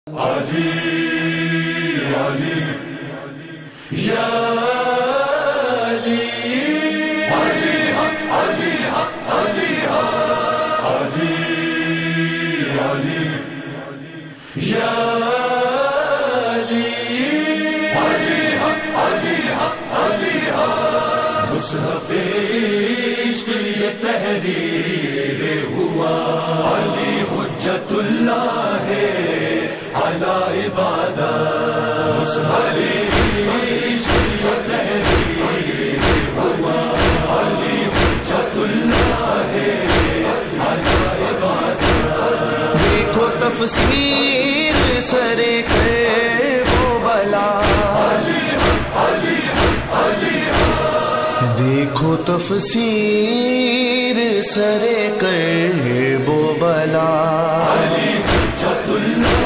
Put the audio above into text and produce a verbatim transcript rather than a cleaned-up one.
علی علی یا علی علی علی علی علی علی یا علی علی علی علی مصحف عشق یہ تحریر ہوا، علی حجت اللہ ہے علی عبادت، مصحف عشق یہ تحریر ہوا، علی حجت اللہ ہے علی عبادت۔ دیکھو تفسیر سرے کر وہ بلا، دیکھو تفسیر سرے کر وہ بلا، علی حجت اللہ